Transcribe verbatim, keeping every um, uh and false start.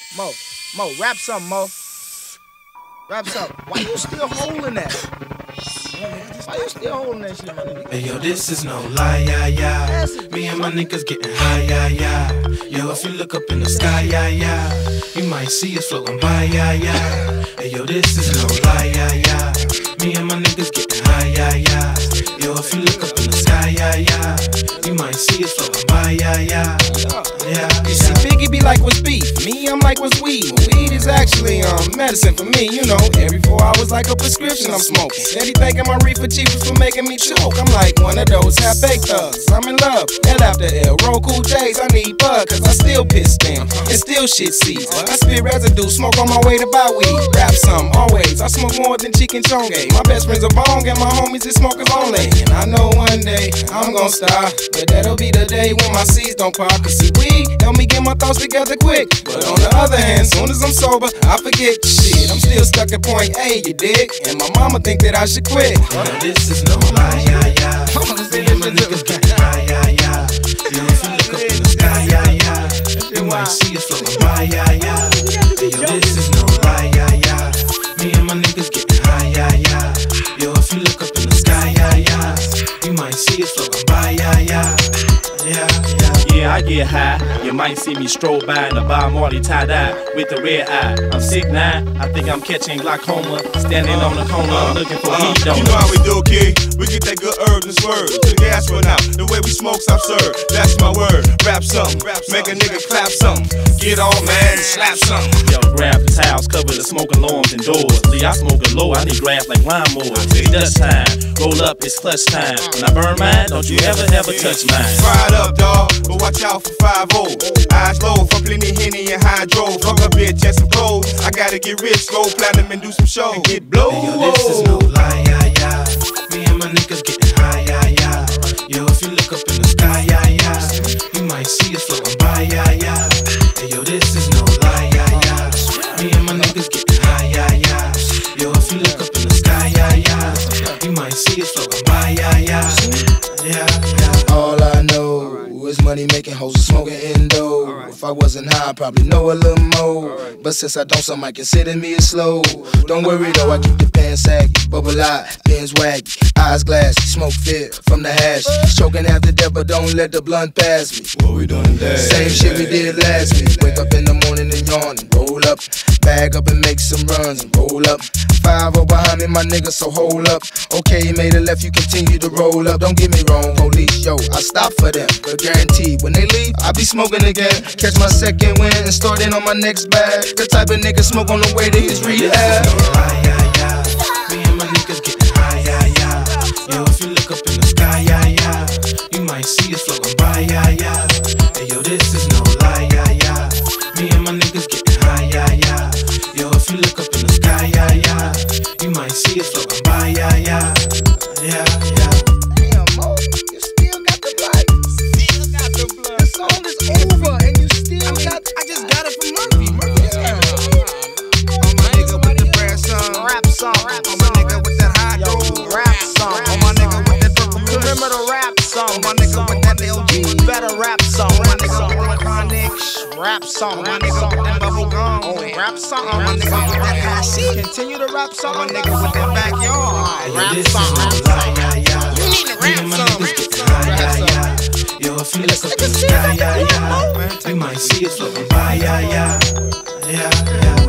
Mo, Mo, rap something, Mo. Rap something. Why you still holding that? Why you still holding that shit, my nigga? Hey yo, this is no lie, yeah, yeah. Me and my niggas getting high, yeah, yeah. Yo, if you look up in the sky, yeah, yeah, you might see us floating by, yeah, yeah. Hey yo, this is no lie, yeah, yeah. Me and my niggas getting high, yeah, yeah. Yo, if you look up in the sky, yeah, yeah, you might see us floating by, yeah, yeah. Yeah, you see, Biggie be like, what's beef? Me, I'm like, what's weed? Weed is actually um medicine for me, you know. Every four hours like a prescription I'm smoking. Steady thinking my reefer cheap is for making me choke. I'm like one of those half-baked thugs. I'm in love. L after L, roll cool J's. I need bug, cause I still piss thin and still shit seeds. I spit residue, smoke on my way to buy weed. Rap some, always. I smoke more than chicken chonge. My best friend's a bong and my homies is smokers only. And I know one day I'm gonna stop, but that'll be the day when my seeds don't pop. Cause see, weed help me get my thoughts together quick. But on the other hand, soon as I'm sober, I forget shit. I'm still stuck at point A, you dig? And my mama think that I should quit. Now this is no lie, yeah, yeah. Me and my niggas getting high, yeah, yeah. Yo, if you look up in the sky, yeah, yeah, you might see us floating by, yeah, yeah. Yo, this is no lie, yeah, yeah. Me and my niggas getting high, yeah, yeah. Yo, if you look up in the sky, yeah, yeah, you might see us floating by, yeah, yeah. Yeah, yeah. Yeah, I get high. You might see me stroll by in a Bob Marley tie-dye with the red eye. I'm sick now. I think I'm catching glaucoma. Standing on the corner uh, looking for uh, heat. You know how we do, kid. We get that good herb and swerve. To the gas run out. The way we smoke's absurd. That's my word. Rap something. Make a nigga clap something. Get on, man, and slap something. Yo, grab the towels, cover the smoking alarms indoors. Lee, I smoke it low. I need grass like lawnmowers. It's dust time. Roll up, it's clutch time. When I burn mine, don't you ever, ever touch mine. Fry it up, dawg. But watch out for five oh. Eyes low for plenty Henny and hydro. Fuck a bitch and some clothes. I gotta get rich, go platinum and do some shows. And get blow. Hey, yo, this is no lie, yeah, yeah. Me and my niggas getting high, yeah, yeah. Yo, if you look up in the sky, yeah, yeah, you might see us floating by, yeah, yeah. Hey, yo, this is no lie, yeah, yeah. Me and my niggas getting high, yeah, yeah. Yo, if you look up in the sky, yeah, yeah, you might see us floating by, yeah, yeah. Yeah, yeah. All I know is money making hoes smoking indo. Right. If I wasn't high, I'd probably know a little more. Right. But since I don't, some might consider me as slow. Don't worry though, I keep the pants saggy, bubble eye, pins waggy, eyes glassy, smoke fit from the hash. Choking after death, but don't let the blunt pass me. What we doing today? Same shit we did last week. Wake up in the morning and yawn and roll up, bag up and make some runs and roll up. Five oh behind me, my nigga, so hold up. Okay, you made a left, you continue to roll up. Don't get me wrong, police, yo, I stop for them, but guaranteed when they leave, I be smoking again. Catch my second win and start in on my next bag. The type of nigga smoke on the way to his rehab. High, yeah, yeah. Me and my niggas getting high, yeah, yeah. Yo, if you look up in the sky, yeah, yeah, you might see us floating by, yeah, yeah. Hey, yo, this is no lie, yeah, yeah. Me and my niggas getting high, yeah, yeah. Yo, if you look up in the sky, yeah, yeah, you might see us floating by, yeah, yeah. Yeah, yeah. Damn, Mo, you still got the blood. Still got the blood. The song is over and you still I mean, got. I just got it from Murphy. Murphy just got it. On my nigga with the brass song. Rap song. On my nigga with that high Yo, gold. rap song. On my nigga with that purple kush. Remember the rap song. On my nigga with that L G. Better rap song. On my nigga with that chronic. Rap song. On my nigga with that bubble gum. Oh, rap song. On my nigga with that high seat. Continue to rap song. On my nigga with that backyard. Hey, yo, Rap this is song. no lie, yeah, yeah. You need to Me rap and my song. niggas getting high, yeah, yeah. Yo, if you look up in the sky, yeah, yeah, you might see us floating by, yeah, yeah. Yeah, yeah.